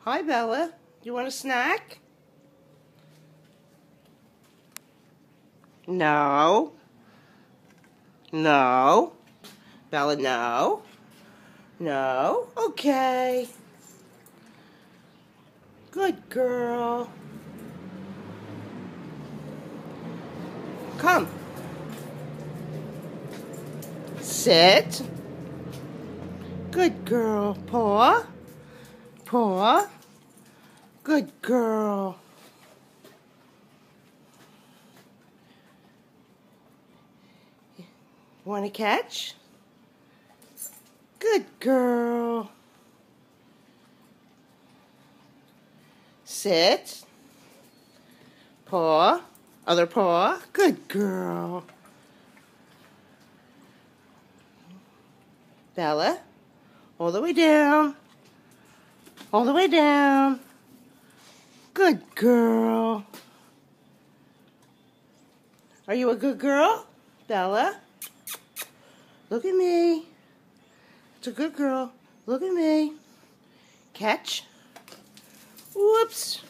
Hi, Bella. You want a snack? No. No. Bella, no. No. Okay. Good girl. Come. Sit. Good girl. Paw. Paw. Good girl. Want to catch? Good girl. Sit. Paw. Other paw. Good girl. Bella. All the way down. All the way down. Good girl. Are you a good girl? Bella? Look at me. It's a good girl. Look at me. Catch. Whoops.